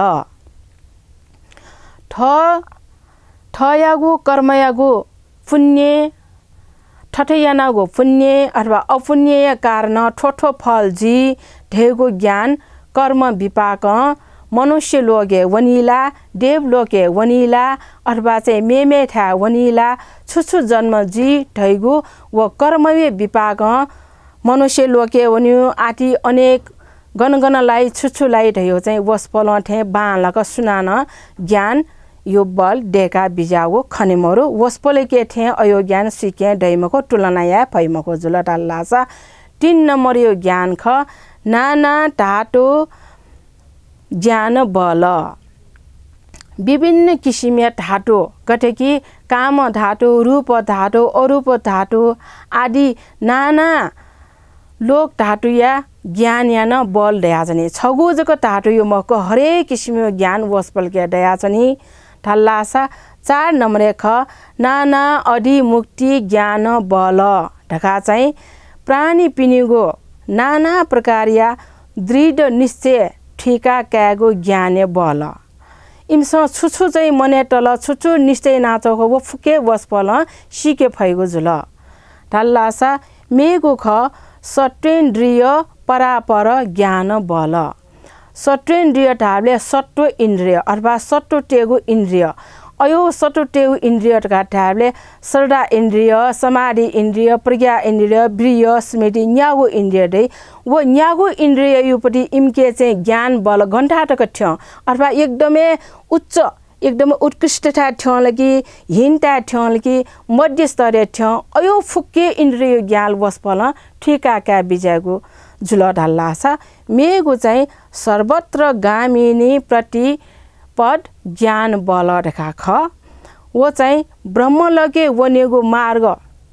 Speaker 3: ठ ठयागो कर्मयागो पुण्य ठठयानागो पुण्य अथवा अपुण्य कारण ठोठो फल जी ढेगो ज्ञान कर्म विपाक मनुष्य लोगे वनिला देव लोगे वनिला अथवा चाहिँ मेमे ठा वनिला छुछु जन्म जी ढैगु व कर्मवे विपाक मनुष्य लोके वन्यु आदि अनेक गणगणलाई छुछुलाई ढयो चाहिँ वस्पल ठे बालक सुनान ज्ञान यो बल डेका बिजागो खनेमरो वस्पले के ठे अयो ज्ञान सिके ढैमको तुलनाया फैमको जुल डाल्लासा तीन नम्बर यो ज्ञान ख नाना टाटो ज्ञान बल विभिन्न किसिमका धातु गटे कि काम धातु रूप धातु अरूप धातु आदि नाना लोक धातु या ज्ञान या न बल दया छने छगुजको धातु यो मको हरेक किसिमको ज्ञान वस्पल के दया छनी ठल्लासा चार नम्बर ख नाना अधि मुक्ति ज्ञान बल ढका चाहिँ प्राणी पिनिगो नाना प्रकारया दृढ निश्चय ठिका क्यागो ज्ञाने बल इमसँग छुछु चाहिँ मने टल छुछु निश्चय नाचको वो फुके वस्पल सिके फैगो जुल ढल्लासा मेगो ख सट्वेन्द्रिय परापर ज्ञान बल सट्वेन्द्रिय ढाबले सट्व इन्द्रिय अथवा सट्व टेगु इन्द्रिय अयो सट्व टेगु इन्द्रिय ढाबले श्रद्धा इन्द्रिय समाधि इन्द्रिय प्रज्ञा इन्द्रिय ब्रिय स्मृति न्यागो इन्द्रिय दे वो न्यागो इन्द्रिय युपति इमके चाहिँ ज्ञान बल घण्टाटक ठ्य अथवा एकदमै उच्च एकदमै उत्कृष्टता ठ्यल कि हिनता ठ्यल कि मध्यस्तरीय ठ्य अयो फुक्के इन्द्रिय ज्ञान वस्पल ठिकाका बिजागु जुल ढल्लासा मेगु चाहिँ सर्वत्र गामिनी प्रति पद ज्ञान बल रेखा ख वो चाहिँ ब्रह्म लगे वनेगु मार्ग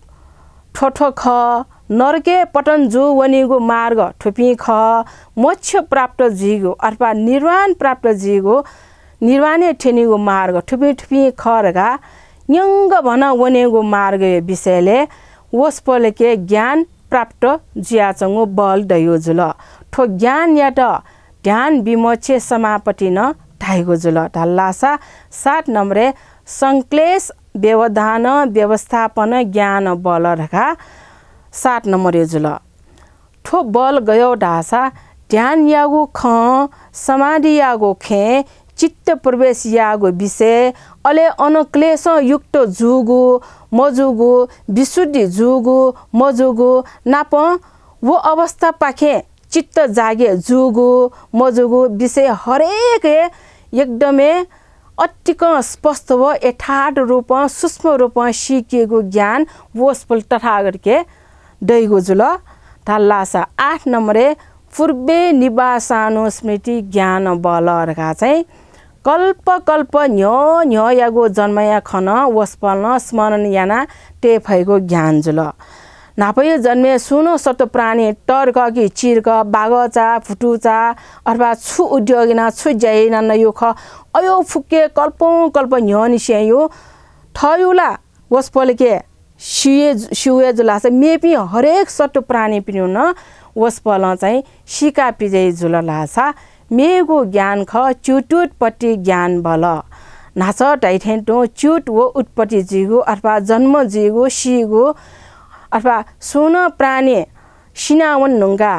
Speaker 3: ठोठो ख नरके पटन जो वनेगु मार्ग ठुपी ख मोक्ष प्राप्त जीगो अथवा निर्वाण प्राप्त जीगो निर्वाणे ठेनीगु मार्ग ठुपी ठुपी ख रेखा न्यंग भन वनेगु मार्ग विषयले वस्पले के ज्ञान प्राप्त जियाचंगो बल दयो जुल ठो ज्ञान या त ध्यान विमोक्ष समापति न ढाइगो जुल ढल्लासा सात नम्बरे संक्लेश व्यवधान व्यवस्थापन ज्ञान बल रेखा सात नम्बर यो जुल ठो बल गयो ढासा ध्यान यागो ख समाधि यागो खे चित्त प्रवेश यागो विषय अले अनक्लेश युक्त जुगु मजुगु विशुद्धि जुगु मजुगु नाप वो अवस्था पाखे चित्त जागे जुगु मजुगु विषय हरेक एकदमै अतिक स्पष्ट व यथार्थ रूप सूक्ष्म रूप सिकेको ज्ञान वस्पल तथागत के दैगो जुल ढल्लासा आठ नम्बरे पूर्वे निवासानु स्मृति ज्ञान बल रेखा चाहिँ कल्प कल्प न्य न्य यागो जन्मया खन वस्पल स्मरण याना ते फैगो ज्ञान जुल नापयो जन्मे सुनो सत प्राणी टर्क कि चिर्क बागचा फुटुचा अथवा छु उद्योगिना छु जैना न यो ख अयो फुके कल्पौं कल्प न्यनिसे यो थयुला वस्पल के सिए सिए जुला चाहिँ मेपी हरेक सट प्राणी पिनु न वस्पल चाहिँ सिका पिजै जुल लासा मेगो ज्ञान ख चुटुट पट्टि ज्ञान बल नाच टाइठेन्टो चुट वो उत्पत्ति जिगो अथवा जन्म जिगो सिगो अथवा सोन प्राणी सिनावन नुङ्गा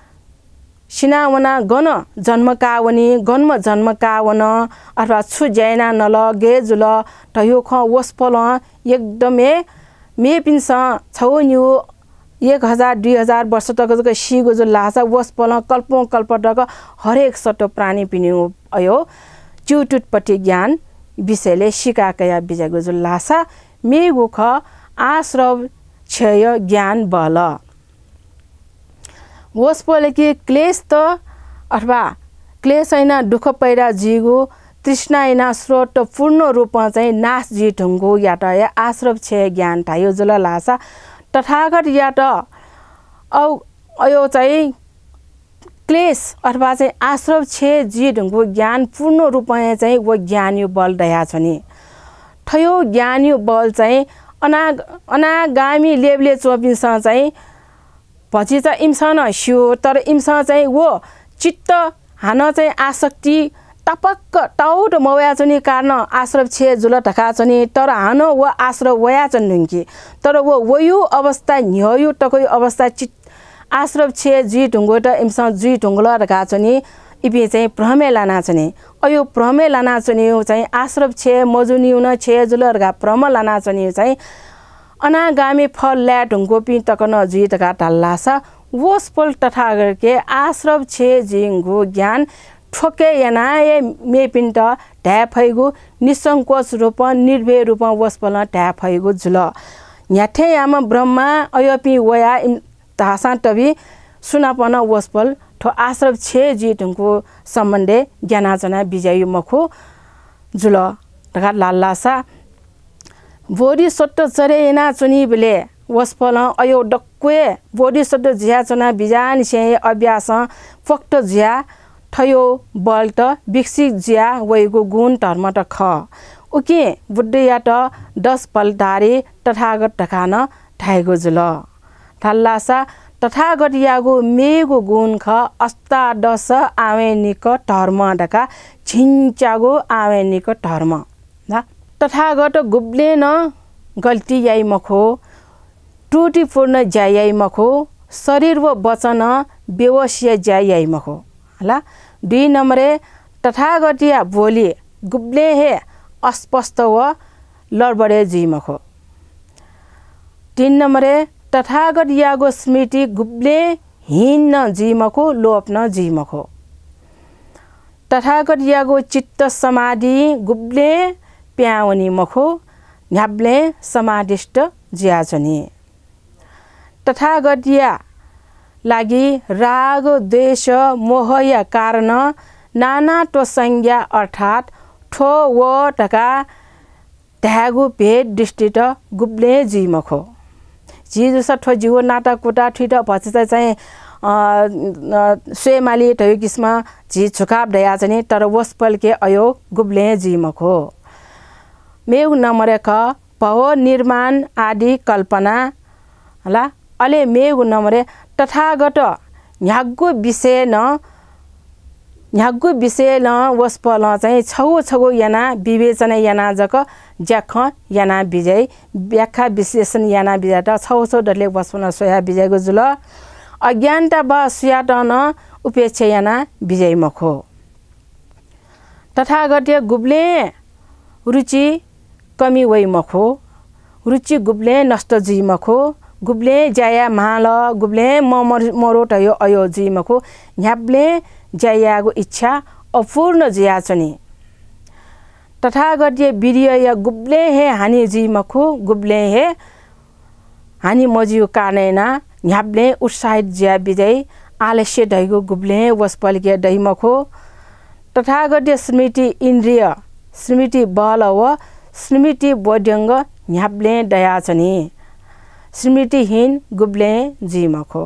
Speaker 3: सिनावना गण जन्मकावनी गन्म जन्मकावन अथवा छु जैना नल गे जुल टयो ख वस्पल एकदमै मेपिन्स छौ न्यु एक हजार दुई हजार वर्ष तक सिगो जो लासा वस्पल कल्पौं कल्पटक हरेक सट प्राणी पिन्यु अयो चुटुटपट्टि ज्ञान विषयले सिकाकया बिजागो जो लासा मेगो ख आश्रव क्षय ज्ञान बल वस्पले कि क्लेश त अथवा क्लेश हैन दुःख पैरा जीगो तृष्णा हैन स्रोत पूर्ण रूपमा चाहिँ नाश जी ढुङ्गो या त आश्रव क्षय ज्ञान थायो जुल लासा तथागत या त औ अयो चाहिँ क्लेश अथवा चाहिँ आश्रव क्षय जी ढुङ्गो ज्ञान पूर्ण रूपमा चाहिँ वो ज्ञान यो बल दया छ नि थयो ज्ञान यो बल चाहिँ अना अनागामी लेभले चोपिन्छ चाहिँ पछि चाहिँ इमसन सियो तर इमसन चाहिँ वो चित्त हान चाहिँ आसक्ति टपक्क टाउट मव्याचनी कारण आश्रव छे जुल ढकाचनी तर हान व आश्रव वयाचन नुंकी तर वो वयु अवस्था न्ययु टकयु अवस्था चि आश्रव छे जी ढुंगोट इमसा जी ढुंगल ढकाचनी इपि चाहिँ भ्रमे लानाचनी अयो भ्रमे लानाचनी चाहिँ आश्रव छे मजुनिउन छे जुल ढका भ्रम लानाचनी चाहिँ अनागामी फल ल्या ढुंगो पि तकन जी ढका ढल्लासा वोस्पल तथागत के आश्रव छे जिंगु ज्ञान ठोके यनाए मेपिन्ट ढ्याफैगु निसंकोच रूप निर्भय रूप वस्पल ढ्याफैगु जुल न्याठे याम ब्रह्मा अयपि वया तासा टबी सुनापन वस्पल ठो आश्रव छे जिटुको सम्बन्धे ज्ञानाचना बिजयु मखु जुल ढका लाल्लासा बोडी सट्ट चरे एना चुनी बेले वस्पल अयो डक्वे बोडी सट्ट जिया चना बिजान से अभ्यास फक्त जिया ठयो बल्ट विकसित जिया वैगो गुण धर्म त ख उके बुद्धया त दस पलधारी तथागत ढकान ठाएको जुल थल्लासा तथागत यागो मेगो गुण ख अष्टादश आवेनिक धर्म ढका छिन्चागो आवेनिक धर्म तथागत गुब्ले न गल्ती याई मखो त्रुटिपूर्ण ज्यायाई मखो शरीर व वचन बेवसिया ज्यायाई मखो हला दुई नम्बरे तथागतिया बोली गुब्ले हे अस्पष्ट व लडबडे जी मखो तीन नम्बरे तथागत यागो स्मृति गुब्ले हिन्न जी मखो लोप्न जी मखो तथागत यागो चित्त समाधि गुब्ले प्यावनी मखो न्याब्ले समाधिष्ट ज्याचनी तथागतिया लागि राग द्वेष मोह या कारण नाना तो संज्ञा अर्थात ठो व ढका ढ्यागु भेद दृष्टिट गुब्ले जी मखो जी जसा ठो जीव नाटा कुटा ठिट भचित चाहिँ स्वेमाली ठयो किस्मा जी झुकाप दया चाहिँ तर वस्पल के अयो गुब्ले जी मखो मेउ नम्बर क भव निर्माण आदि कल्पना हला अले मेउ नम्बर तथागत न्यागो विषय न न्यागो विषय न वस्पल चाहिँ छगो छगो याना विवेचना याना जक ज्याख याना विजय व्याख्या विश्लेषण याना विजय त छौ छौ डले वस्पल सोया विजयको जुल अज्ञानता ब सुयाट न उपेक्षा याना विजय मखो तथागत गुब्ले रुचि कमी वै मखो रुचि गुब्ले नष्ट जी मखो गुब्ले जाया माल गुब्ले मरो टयो अयो जी मखो न्याब्ले जायागो इच्छा अपूर्ण जियाचनी तथागत वीर्य या गुब्ले हे हानि जी मखो गुब्ले हे हानि मजियो कानेना न्याब्ले उत्साहित ज्या विजय आलस्य ढैगो गुब्ले वस्पल के दै मखो तथागत स्मृति इन्द्रिय स्मृति बल व स्मृति बोध्यंग न्याब्ले दयाचनी स्मृतिहीन गुब्ले जी मखो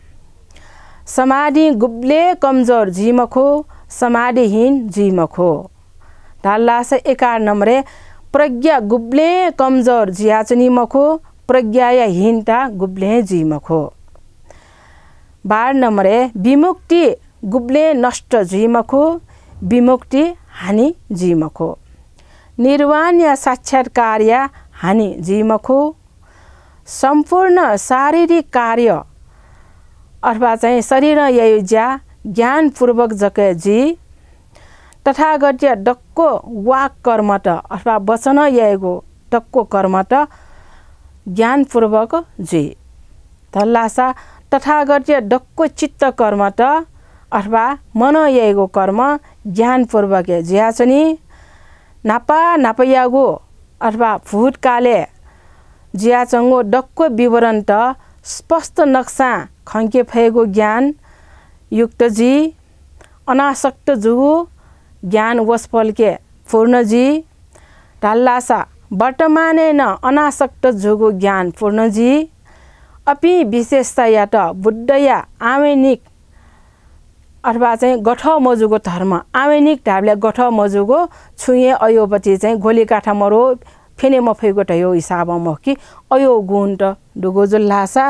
Speaker 3: समाधि गुब्ले कमजोर जी मखो समाधिहीन जी मखो ढाल्लास एकार नम्बरे प्रज्ञा गुब्ले कमजोर जियाचनी मखो प्रज्ञाया हीनता गुब्ले जी मखो बार नम्बरे विमुक्ति गुब्ले नष्ट जी मखो विमुक्ति हानि जी मखो निर्वाण या साक्षात्कार या हानि जी मखो संपूर्ण शारीरिक कार्य अथवा चाहिँ शरीर ययुज्या ज्ञान पूर्वक जके जी तथागत डक्को वाक कर्मट अथवा वचन यगो डक्को कर्मट ज्ञान पूर्वक जी तल्लासा तथागत डक्को चित्त कर्मट अथवा मन यगो कर्म ज्ञान पूर्वक ज्याचनी नापा नापयागो अथवा भूतकाले जियाचंगो डक्को विवरण त स्पष्ट नक्सा खंके फएको ज्ञान युक्त जी अनासक्त जुगु ज्ञान वस्पल के पूर्ण जी ढाल्लासा वर्तमाने न अनासक्त जुगु ज्ञान पूर्ण जी अपि विशेषता या त बुद्ध या आवेनिक अथवा चाहिँ गठ मजुगो धर्म आवेनिक ढाबले गठ मजुगो छुए अयोपति चाहिँ गोली काठा मरो फेने मफैको टयो हिसाब म कि अयो गुण त डुगो जुल्लासा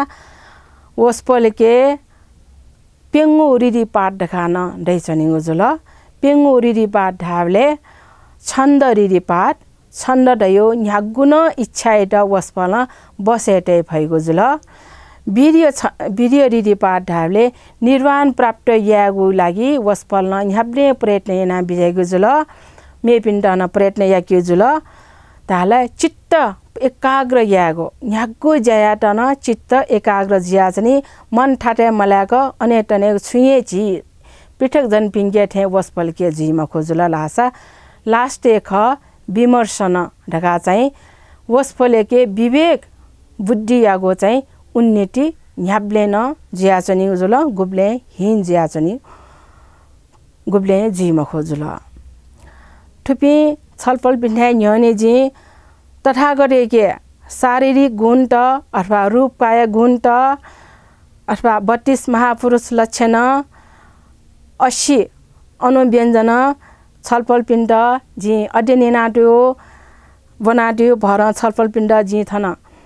Speaker 3: वस्पल के पेंगो रिरी पाट देखान दैचनिगो जुल पेंगो रिरिपाट ढावले छन्द रिरिपाट छन्द डयो न्यागुन इच्छा एटा वस्पल बसेटे भएको जुल वीर्य वीर्य रिरिपाट ढावले निर्वाण प्राप्त यागु लागि वस्पल न्याब्ने प्रयत्न याना बिजेगु जुल मेपिण्डन प्रयत्न याक्यो जुल ताला चित्त एकाग्र यागो न्यागु जयाटन चित्त एकाग्र जियाचनी मन ठाटे मलाको अनेटने छुए जी पृथक जन पिंगे थे वस्पल के जीमा खोजुला लासा लास्ट एक विमर्शन ढका चाहिँ वस्पले के विवेक बुद्धि यागो चाहिँ उन्नति न्याब्ले न जियाचनी जुल गुब्ले हिन जियाचनी गुब्ले जीमा खोजुला थुपी छलफल बिन्धाइ न्यने जी तथागत के शारीरिक गुण त अथवा रूप काय गुण त अथवा बत्तीस महापुरुष लक्षण अस्सी अनुव्यञ्जन छलफल पिण्ड जी अध्ययन नाट्यो बनाट्यो भर छलफल पिण्ड जी थन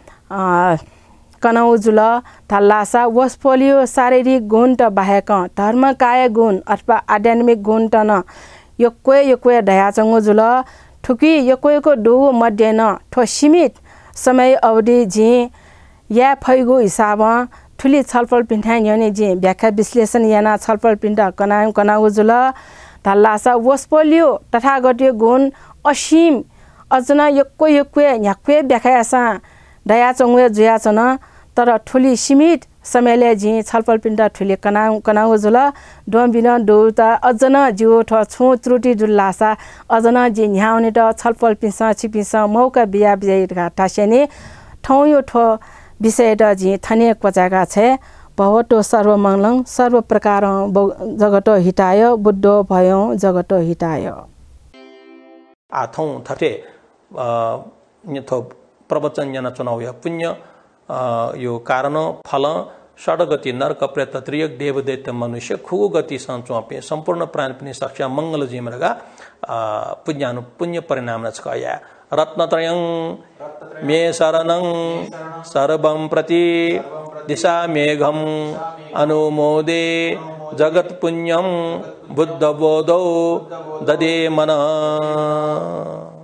Speaker 3: कनौ जुल थल्लासा वस्पोलियो शारीरिक गुण त बाहेक धर्म काय गुण अथवा आध्यात्मिक गुण त न योक्वे योक्वे ढयाचंगो जुल ठुकी योक्वेको डो मध्ये न ठो सीमित समय अवधि जी या फैगो हिसाब ठुली छलफल पिण्ठाइ न्यने जी व्याख्या विश्लेषण याना छलफल पिण्ड कनाउ कनाउ जुल धल्लासा वस्पोलियो तथागतीय गुण असीम अजना योक्वे योक्वे न्याक्वे व्याख्यासा ढयाचंगो जुयाचन तर ठुली सीमित समयले जी छलफल पिण्ड ठुली कनाउ कनाउ जुल डोम्बिन डोता अजन जिउ ठ छु त्रुटि जुल्लासा अजन जी न्याउने त छलफल पिस छिपिस मौका बिया बिया ठासेने ठौ यो ठो विषय त जी थने क्वचाका छे भवतो सर्वमंगलं सर्व प्रकार जगत हिताय बुद्धो भयो जगत हिताय
Speaker 1: आथौं थटे न्यथो प्रवचन जना चुनाव या पुण्य यो कारण फल षडगति नरक प्रेत त्रियक देव दैत्य मनुष्य खुगु गति संचोपे संपूर्ण प्राण पनि सक्ष्या मंगल जिमरगा पुण्यानु पुण्य परिणाम नचकया रत्नत्रयं मे शरणं सर्वं प्रति दिशा मेघम अनुमोदे जगत पुण्यम बुद्ध बोधो ददे मन